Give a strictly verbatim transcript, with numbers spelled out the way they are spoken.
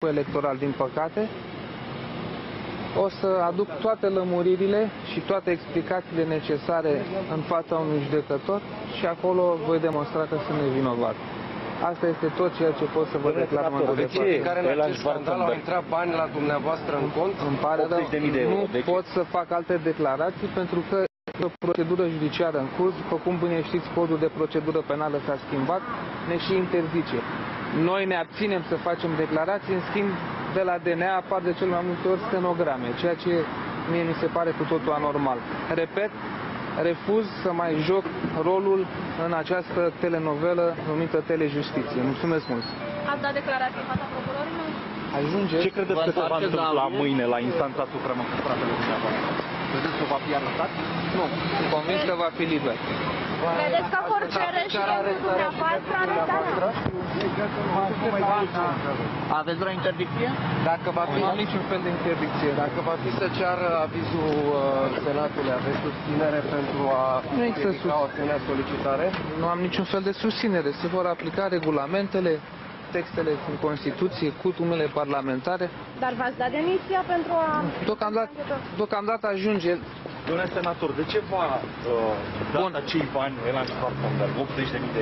electoral, din păcate. O să aduc toate lămuririle și toate explicațiile necesare în fața unui judecător și acolo voi demonstra că sunt nevinovat. Asta este tot ceea ce pot să vă declar în momentul de față. Care în acest scandal au intrat bani la dumneavoastră în cont? Îmi pare rău, nu pot să fac alte declarații pentru că e o procedură judiciară în curs. După cum bine știți, codul de procedură penală s-a schimbat, ne și interzice. Noi ne abținem să facem declarații, în schimb de la D N A apar de cel mai multe ori stenograme, ceea ce mie mi se pare cu totul anormal. Repet, refuz să mai joc rolul în această telenovelă numită Telejustiție. Mulțumesc mult! Ați dat declarații în fața procurorilor? Ajunge. Ce credeți că se va întâmpla mâine la instanța supremă cu fratele dumneavoastră? Credeți că va fi arestat? Nu, sunt convins că va fi liber. Credeți că vor cere și pentru dumneavoastră arestarea? Aveți vreo interdicție? Dacă va fi, Nu am niciun fel de interdicție. dacă va fi să ceară avizul uh, Senatului, aveți susținere pentru a Nu există ridica o asemenea solicitare? Nu am niciun fel de susținere. Se vor aplica regulamentele, textele din Constituție, cutumele parlamentare. Dar v-ați dat demisia pentru a... Deocamdată, deocamdată ajunge. Domnule senator, de ce va uh, da acei bani Elan Schwarzenberg, optzeci de mii de